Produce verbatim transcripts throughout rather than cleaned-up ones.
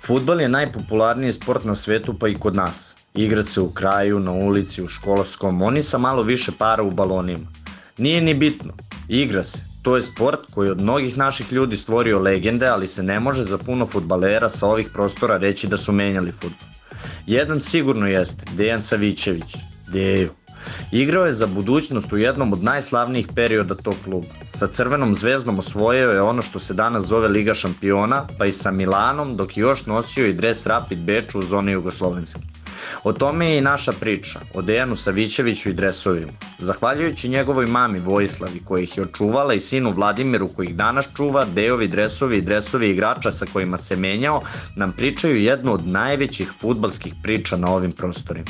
Fudbal je najpopularniji sport na svetu pa i kod nas. Igra se u kraju, na ulici, u školskom, oni sa malo više para u balonima. Nije ni bitno, igra se. To je sport koji od mnogih naših ljudi stvorio legende, ali se ne može za puno fudbalera sa ovih prostora reći da su menjali fudbal. Jedan sigurno jeste, Dejan Savićević, Dejo. Igrao je za budućnost u jednom od najslavnijih perioda tog kluba. Sa Crvenom zvezdom osvojio je ono što se danas zove Liga šampiona, pa i sa Milanom, dok je još nosio i dres Rapid Beču u zoni Jugoslovenske. O tome je i naša priča, o Dejanu Savićeviću i dresovima. Zahvaljujući njegovoj mami Vojislavi koja ih je očuvala i sinu Vladimiru koji ih danas čuva, Dejovi dresovi i dresovi igrača sa kojima se menjao nam pričaju jednu od najvećih fudbalskih priča na ovim prostorima.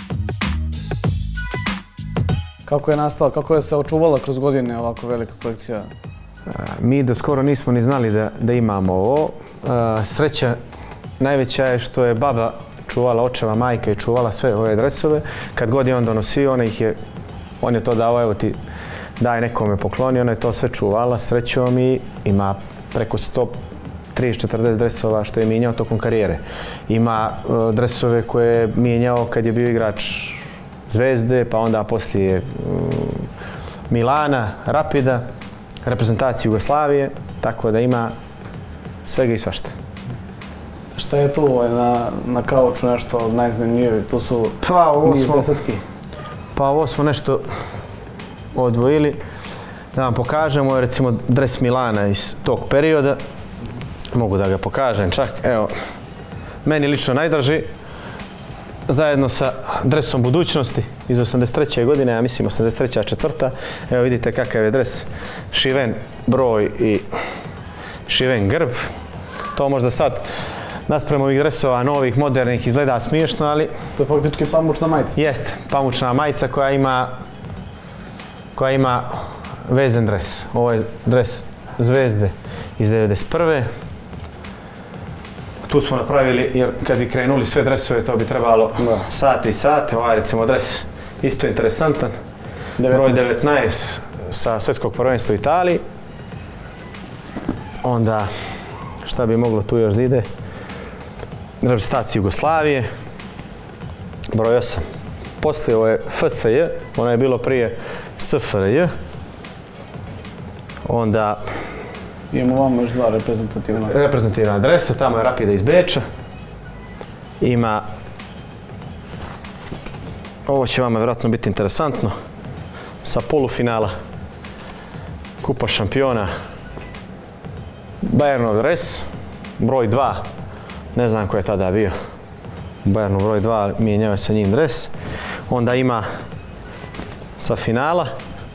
Kako je nastala, kako je se očuvala kroz godine ovako velika kolekcija? Mi do skoro nismo ni znali da, da imamo ovo. Sreća najveća je što je baba čuvala, očeva, majka i čuvala sve ove dresove. Kad god je on donosio, ona ih je, on je to dao, evo ti daj nekome pokloni, ona je to sve čuvala srećom i ima preko sto trideset četrdeset dresova što je mijenjao tokom karijere. Ima uh, dresove koje je mijenjao kad je bio igrač Zvezde, pa onda poslije um, Milana, Rapida, reprezentacije Jugoslavije, tako da ima svega i svašta. Šta je tu na, na kauču nešto najzanimljivije? Tu su pa, ovo niz smo, desetki. Pa ovo smo nešto odvojili. Da vam pokažemo, recimo, dres Milana iz tog perioda. Mogu da ga pokažem čak. Evo, meni lično najdraži. Zajedno sa dresom budućnosti iz osamdeset treće godine, ja mislim osamdeset treća četvrta. Evo vidite kakav je dres, šiven broj i šiven grb. To možda sad naspram ovih dresova novih, modernih izgleda smiješno, ali... To je faktički pamučna majica. Jeste, pamučna majica koja ima, koja ima vezan dres. Ovo je dres Zvezde iz devedeset prve. Tu smo napravili, jer kad bi krenuli sve dresove, to bi trebalo da. sate i sate. Ovaj recimo dres isto interesantan. Broj devetnaest sa svjetskog prvenstva u Italiji. Onda, šta bi moglo tu još da ide? Reprezentacija Jugoslavije. Broj osam. Poslije ovo je F S J, ono je bilo prije S F R J. Onda... Imamo ovamo još dva reprezentativna. Reprezentativna dresa, tamo je Rapida iz Beča. Ima... Ovo će vama vjerojatno biti interesantno. Sa polufinala Kupa šampiona. Bayernov dres, broj dva. Ne znam ko je tada bio. Bayernov broj dva, mijenjao je sa njim dres. Onda ima sa finala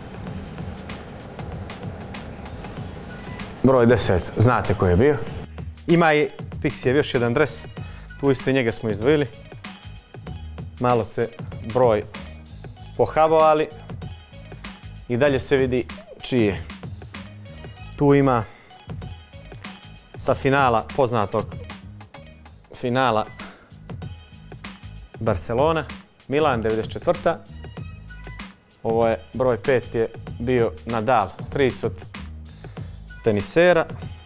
broj deset, znate ko je bio. Ima i Pixijev još jedan dres, tu isto i njega smo izdvojili. Malo se broj pohabao, ali i dalje se vidi čiji je. Tu ima sa finala, poznatog finala Barcelona, Milan devedeset četvrta. Ovo je broj pet je bio Nadal, stric od tenisera.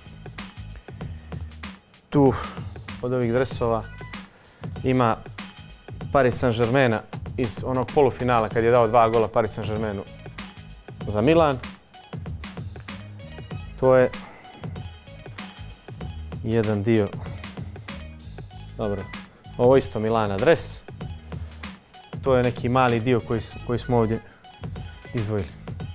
Tu od ovih dresova ima Paris Saint-Germaina iz onog polufinala kad je dao dva gola Paris Saint-Germainu za Milan. To je jedan dio. Dobro, ovo isto Milana dres. To je neki mali dio koji, koji smo ovdje izdvojili.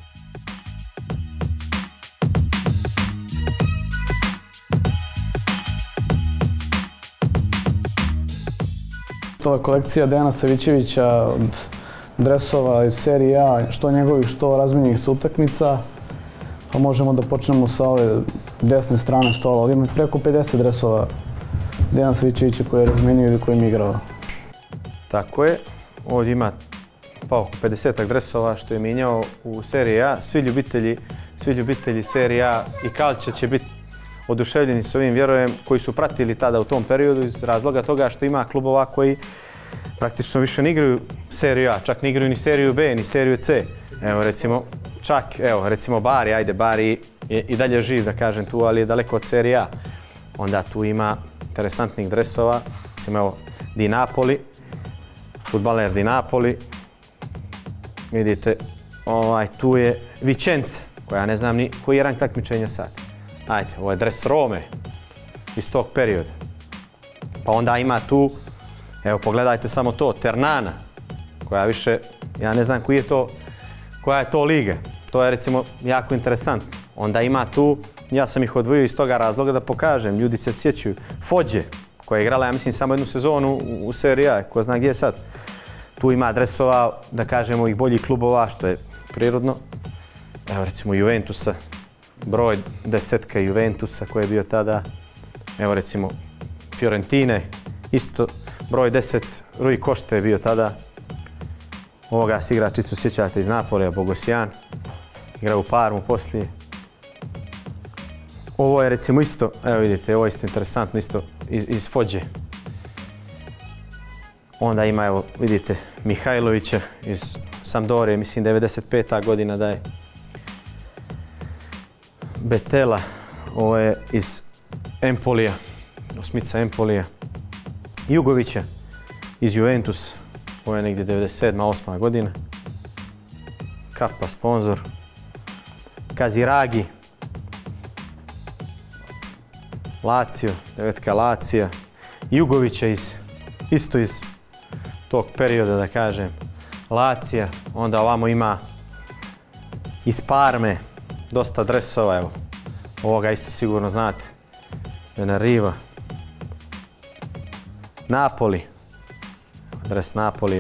To je kolekcija Dejana Savićevića, dresova iz serije A, što njegovih, što razmijenjenih sa utakmica. Pa možemo da počnemo sa ove desne strane stola. Ovdje ima preko pedeset dresova Dejana Savićevića koje je razmijenio ili koje je igrao. Tako je. Ovdje ima pa oko pedesetak dresova što je mijenjao u seriji A. Svi ljubitelji, svi ljubitelji serije A i Kalća će biti oduševljeni s ovim, vjerujem, koji su pratili tada u tom periodu iz razloga toga što ima klubova koji praktično više ne igraju seriju A, čak ne igraju ni seriju B, ni seriju C. Evo recimo, čak, evo recimo Bari, ajde Bari je i dalje živ da kažem tu, ali je daleko od serije A. Onda tu ima interesantnih dresova. Recimo evo Di Napoli, fudbaler Di Napoli. Vidite, ovaj, tu je Vicenza, koja ne znam ni koji je rang takmičenja sad. Ajde, ovo je dres Rome iz tog perioda. Pa onda ima tu, evo pogledajte samo to, Ternana, koja više, ja ne znam koji je to, koja je to liga. To je recimo jako interesantno. Onda ima tu, ja sam ih odvojio iz toga razloga da pokažem, ljudi se sjećaju, Foggia, koja je igrala, ja mislim, samo jednu sezonu u, u seriji A, ko zna gdje je sad. Tu ima dresova, da kažemo, ovih boljih klubova, što je prirodno. Evo recimo Juventusa, broj desetka Juventusa koji je bio tada. Evo recimo Fiorentine, isto broj deset, Rui Costa je bio tada. Ovoga se igra, čisto sjećate, iz Napolija, Bogosian. Igra u Parmu poslije. Ovo je recimo isto, evo vidite, ovo je isto interesantno, isto iz, iz Fogge. Onda ima, evo, vidite, Mihajlovića iz Sampdorije, mislim devedeset peta godina da je. Betela, ovo je iz Empolija, osmica Empolija. Jugovića iz Juventus, ovo je negdje devedeset sedma osma godina. Kappa sponzor. Kaziragi, Lazio, devetka Lazija. Jugovića iz, isto iz tog perioda, da kažem, Lazija. Onda ovamo ima iz Parme dosta dresova, evo. Ovoga isto sigurno znate. Venariva. Napoli. Dres Napolija.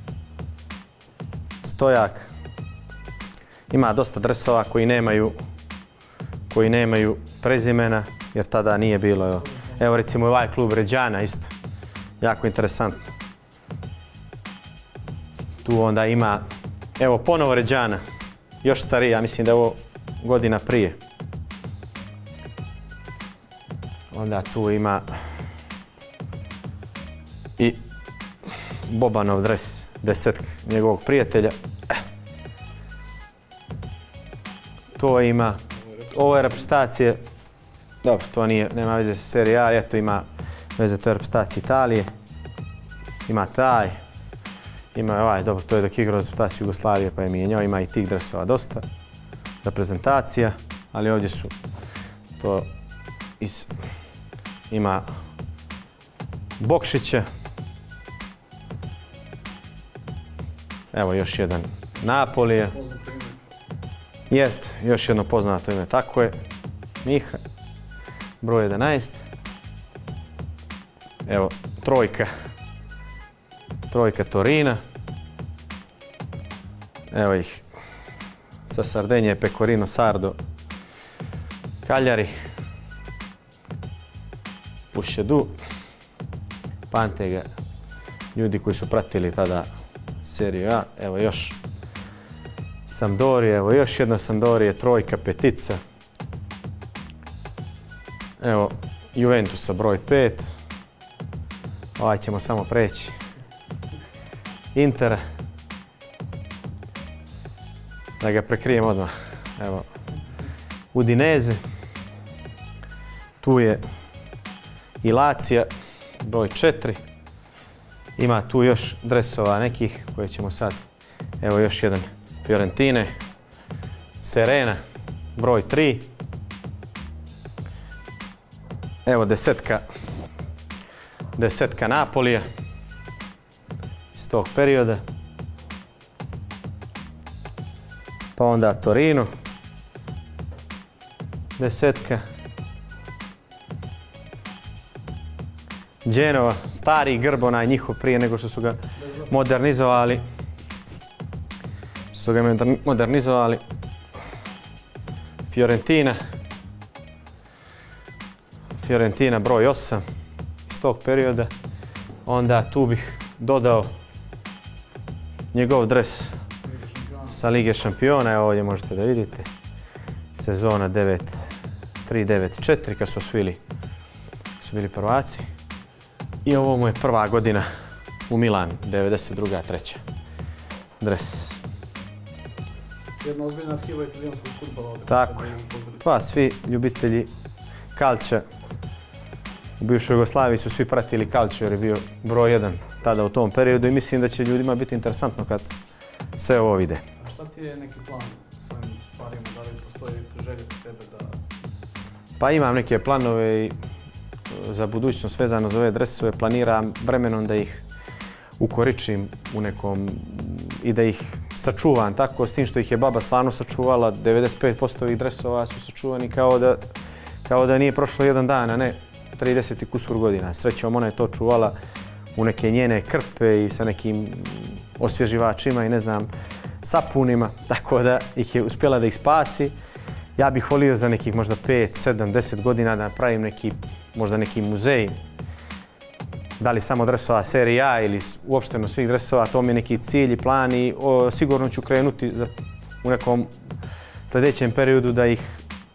Stojak. Ima dosta dresova koji nemaju, koji nemaju prezimena, jer tada nije bilo. Evo, evo recimo ovaj klub Reggiana isto. Jako interesantno. Tu onda ima, evo ponovo Reggiana. Još stariji, ja mislim da je ovo godina prije. Onda tu ima i Bobanov dres, desetka njegovog prijatelja. To ima, ovo je reprezentacije, dobro, to nije, nema veze sa serije A, eto ima veze, to je reprezentacija Italije. Ima taj, ima ovaj, dobro, to je dok igrao reprezentaciju Jugoslavije pa je mijenjao, ima i tih dresova dosta. Reprezentacija, ali ovdje su to iz, ima Bokšića. Evo još jedan Napolija. Jest, još jedno poznato ime, tako je. Miha, broj jedanaest. Evo, trojka. Trojka Torina. Evo ih. Sa Sardenije, Pecorino, Sardo. Cagliari. Pušedu. Pantega. Ljudi koji su pratili tada seriju A. Evo još Sampdoria, evo još jedna Sampdoria, trojka, petica. Evo Juventusa broj pet. Ovaj ćemo samo preći. Intera. Da ga prekrijem odmah. Evo Udinese. Tu je i Lazija, broj četiri. Ima tu još dresova nekih koje ćemo sad. Evo još jedan Fiorentine. Serena, broj tri. Evo desetka. Desetka Napolija. Iz tog perioda. Pa onda Torino. Desetka. Genova, stari grb, onaj njihov prije nego što su ga modernizovali. Su ga modernizovali. Fiorentina. Fiorentina broj osam iz tog perioda. Onda tu bih dodao njegov dres sa Lige šampiona. Evo ovdje možete da vidite. Sezona devet tri devet četiri kad su osvili, su bili prvaci. I ovo mu je prva godina u Milanu, devedeset druga treća dres. Jedna ozbiljna arhiva italijanskog fudbala. Tako, pa svi ljubitelji kalča U bivšoj Jugoslaviji su svi pratili Calcio jer je bio broj jedan tada u tom periodu i mislim da će ljudima biti interesantno kad sve ovo vide. A šta ti je neki plan s ovim stvarima? Da li postoji želja kod tebe da... Pa imam neke planove i za budućnost vezano za ove dresove. Planiram vremenom da ih ukoričim u nekom i da ih sačuvam tako, s tim što ih je baba stvarno sačuvala. devedeset pet posto ovih dresova su sačuvani kao da, kao da nije prošlo jedan dan, a ne trideset i kusur godina. Srećom, ona je to čuvala u neke njene krpe i sa nekim osvježivačima i ne znam, sapunima, tako da ih je uspjela da ih spasi. Ja bih volio za nekih možda pet, sedam, deset godina da napravim neki, možda neki muzej. Da li samo dresova serije A ili uopšteno svih dresova, to mi je neki cilj i plan i o, sigurno ću krenuti za, u nekom sljedećem periodu da ih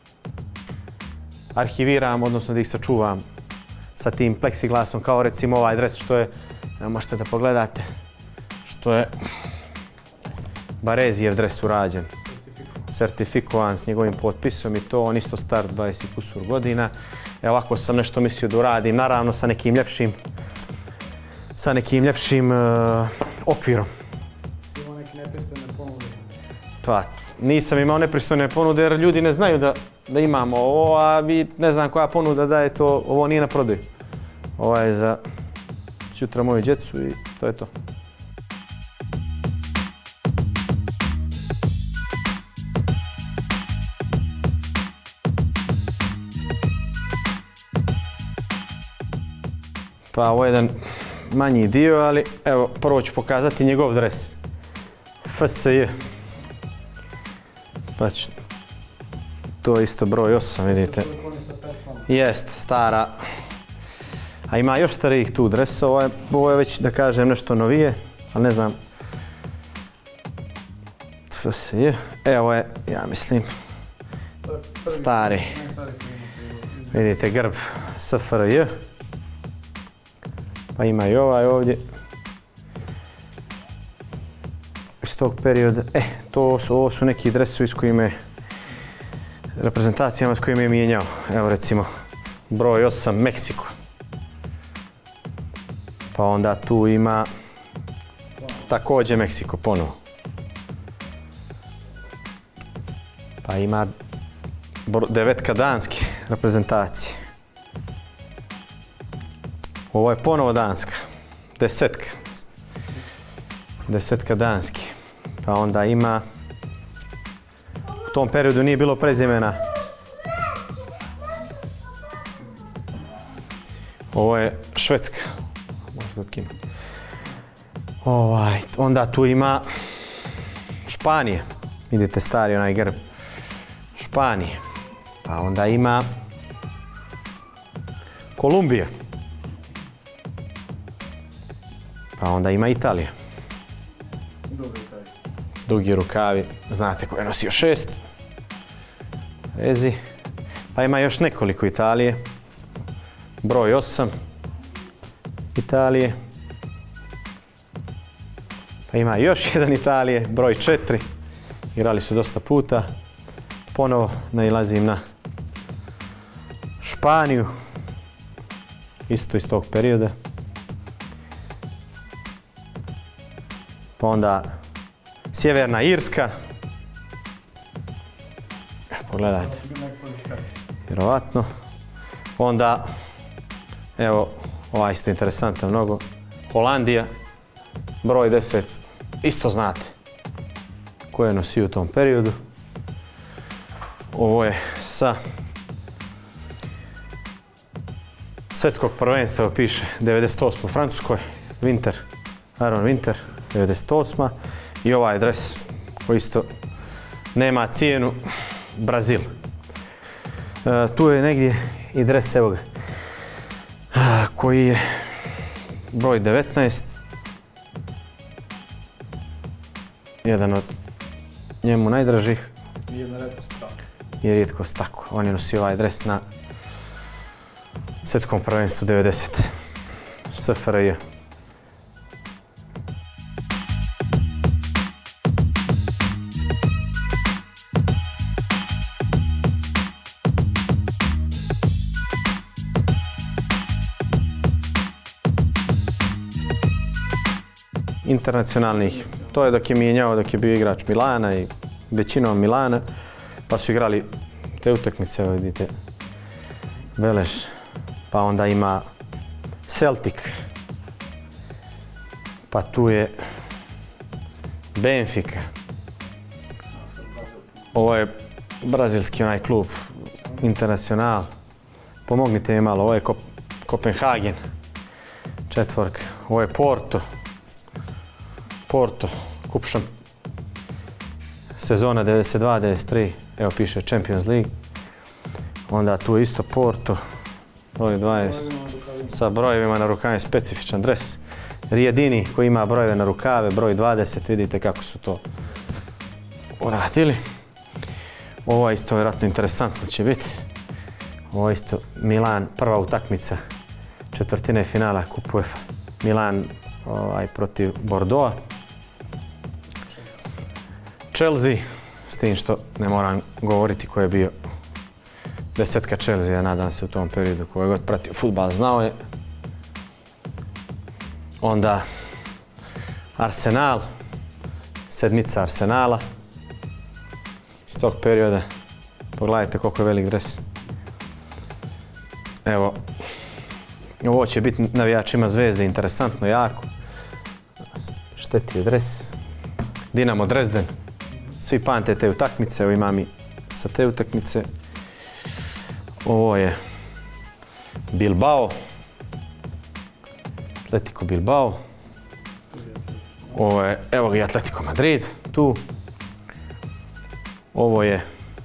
arhiviram, odnosno da ih sačuvam sa tim pleksiglasom, kao recimo ovaj dres što je, možete da pogledate, što je Barezijev dres urađen. Sertifikovan s njegovim potpisom i to, on isto star dvadeset kusur godina. Evo ovako sam nešto mislio da uradim, naravno sa nekim ljepšim, sa nekim ljepšim uh, okvirom. Si imao neke nepristojne ponude? Pa, nisam imao nepristojne ponude jer ljudi ne znaju da, da imamo ovo, a vi ne znam koja ponuda da je to, ovo nije na prodaju. Ovo je za sutra moju djecu i to je to. Pa ovo je jedan manji dio, ali evo prvo ću pokazati njegov dres. F S J. Pa ću, to je isto broj osam, vidite. Jest, stara. A ima još starijih tu dresa, ovo je, ovo je već da kažem nešto novije, ali ne znam. F S J. Evo je, ja mislim, stari. Vidite grb S F R J. Pa ima i ovaj ovdje. Iz tog perioda. E, to su, ovo su neki dresovi s kojima je, reprezentacijama s kojima je mijenjao. Evo recimo, broj osam, Meksiko. Pa onda tu ima također Meksiko ponovo. Pa ima devetka danske reprezentacije. Ovo je ponovo danska, desetka, desetka danski. Pa onda ima, u tom periodu nije bilo prezimena. Ovo je Švedska, možda otkinuti. Ovaj, onda tu ima Španija, vidite stari onaj grb, Španija. Pa onda ima Kolumbija. Pa onda ima Italija. Dugi rukavi, znate ko je nosio šest. Rezi. Pa ima još nekoliko Italije. Broj osam. Italije. Pa ima još jedan Italije, broj četiri. Igrali su dosta puta. Ponovo nailazim na Španiju. Isto iz tog perioda. Pa onda Sjeverna Irska. Pogledajte. Vjerovatno. Onda, evo, ova isto interesantna mnogo. Holandija, broj deset. Isto znate ko je nosio u tom periodu. Ovo je sa svjetskog prvenstva, piše devedeset osma u Francuskoj. Winter, Aaron Winter. devedeset osma. I ovaj dres koji isto nema cijenu, Brazil. E, tu je negdje i dres, evo ga, e, koji je broj devetnaest. Jedan od njemu najdražih. Jedna retkost tako. Je rijetkost tako. On je nosio ovaj dres na svjetskom prvenstvu devedesete. S F R J. internacionalnih. To je dok je mijenjao, dok je bio igrač Milana i većinom Milana, pa su igrali te utakmice, evo vidite, Veleš, pa onda ima Celtic, pa tu je Benfica. Ovo je brazilski onaj klub, Internacional. Pomognite mi malo, ovo je Kop Kopenhagen, četvorka. Ovo je Porto. Porto, kup šamp... sezona devedeset dva devedeset tri, evo piše Champions League. Onda tu je isto Porto, broj dvadeset, sa brojevima na rukavima, specifičan dres. Rijedini koji ima brojeve na rukave, broj dvadeset, vidite kako su to uradili. Ovo je isto vjerojatno interesantno će biti. Ovo je isto Milan, prva utakmica četvrtine finala Kup UEFA. Milan ovaj, protiv Bordeauxa. Chelsea, s tim što ne moram govoriti ko je bio desetka Chelsea, ja nadam se u tom periodu koji god pratio fudbal znao je. Onda Arsenal, sedmica Arsenala iz tog perioda. Pogledajte koliko je velik dres. Evo, ovo će biti navijačima Zvezde interesantno jako. Šteti je dres. Dinamo Dresden. Svi pamte te utakmice, evo imam i sa te utakmice. Ovo je Bilbao. Atletico Bilbao. Ovo je, evo ga i Atletico Madrid, tu. Ovo je,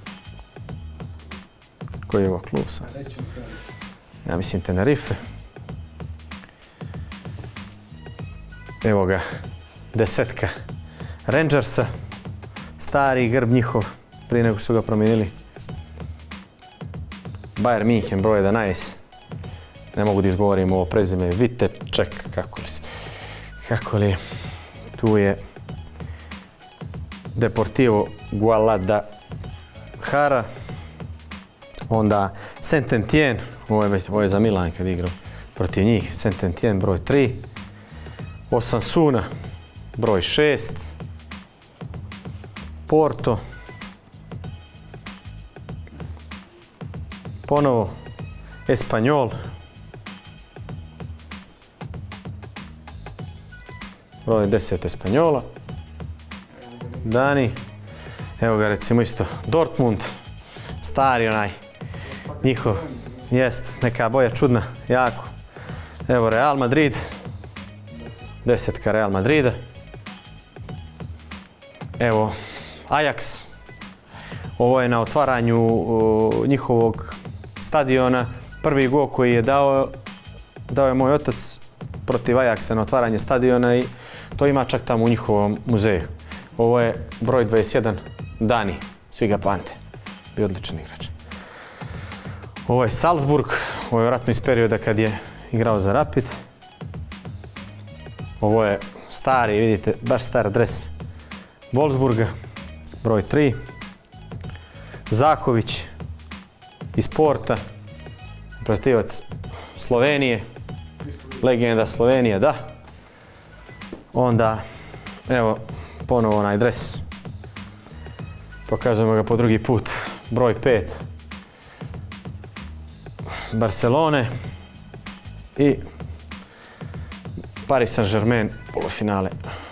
koji je ovo klub sad? Ja mislim Tenerife. Evo ga, desetka Rangersa. Stari grb njihov, prije nego su ga promijenili. Bayern München, broj jedanaest. Ne mogu da izgovorim ovo prezime. Viteček, kako li, kako li. Tu je Deportivo Guadalajara. Onda Saint-Étienne, ovo je, ovo je za Milan kad igrao protiv njih. Saint-Étienne, broj tri. Osasuna, broj šest. Porto. Ponovo Espanyol. Broj deset Espanjola. Dani. Evo ga recimo isto Dortmund. Stari onaj. Njihov. Jest. Neka boja čudna. Jako. Evo Real Madrid. Desetka Real Madrida. Evo Ajax. Ovo je na otvaranju uh, njihovog stadiona. Prvi gol koji je dao, dao je moj otac protiv Ajaxa na otvaranje stadiona i to ima čak tamo u njihovom muzeju. Ovo je broj dvadeset jedan Dani, svi ga pamte. Bio odličan igrač. Ovo je Salzburg, ovo je vjerojatno iz perioda kad je igrao za Rapid. Ovo je stari, vidite, baš star dres Wolfsburga, broj tri. Zahović iz Porta, protivac Slovenije, legenda Slovenije, da. Onda, evo, ponovo onaj dres. Pokazujemo ga po drugi put, broj pet. Barcelone i Paris Saint-Germain, polufinale.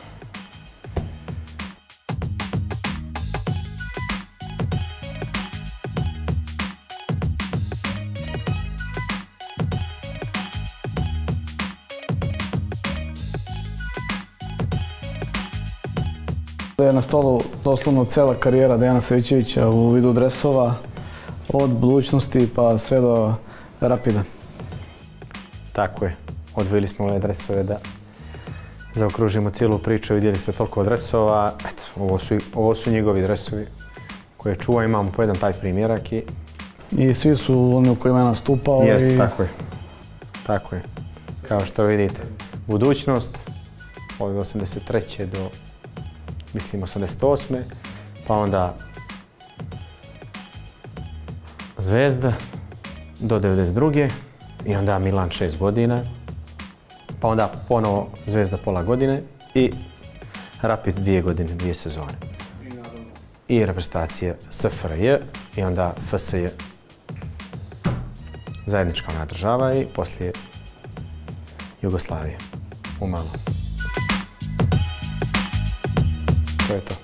Je na stolu doslovno cijela karijera Dejana Savićevića u vidu dresova, od budućnosti pa sve do Rapida. Tako je. Odvojili smo ove dresove da zaokružimo cijelu priču. Vidjeli ste toliko dresova. Eto, ovo su, ovo su njegovi dresovi koje čuva. Imamo po jedan taj primjerak i... I svi su oni u kojima je nastupao. Jest, i... tako je. Tako je. Kao što vidite, budućnost od osamdeset treće do, mislim, osamdeset osme Pa onda Zvezda do devedeset druge i onda Milan šest godina. Pa onda ponovo Zvezda pola godine i Rapid dvije godine, dvije sezone. I reprezentacije S F R J i onda F S J zajednička ona država i poslije Jugoslavije u malo. To je to.